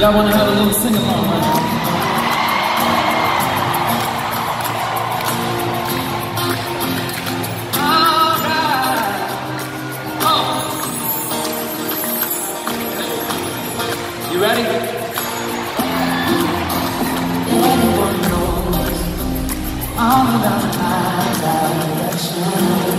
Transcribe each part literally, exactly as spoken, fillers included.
Y'all want to have a little sing-along right now? All right. Oh. You ready? Anyone knows all about my direction,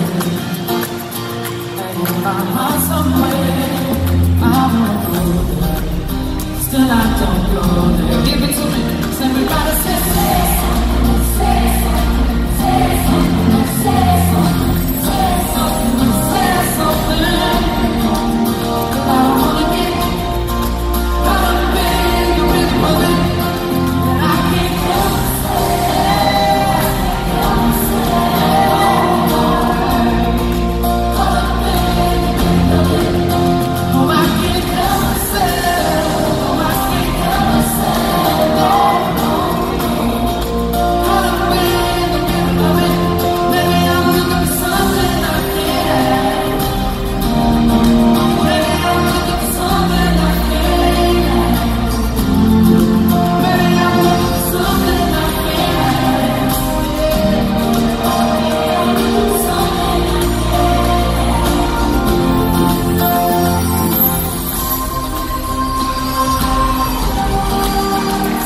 and in my heart somewhere I wanna go there. Still I don't go there. Give it to me. Everybody say, say something, say something, say something, say something, say something, say something. I wanna get caught up in the rhythm of it, and I can't help say, help say, caught up in the rhythm of it. Oh, I can't help say.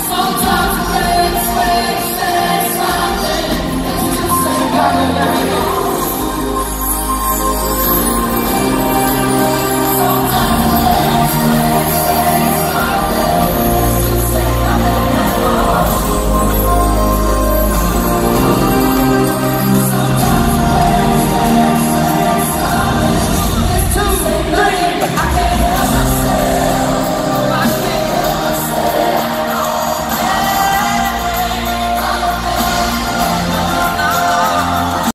Sometimes it breaks, breaks, say something. It's just say, gotta let it go.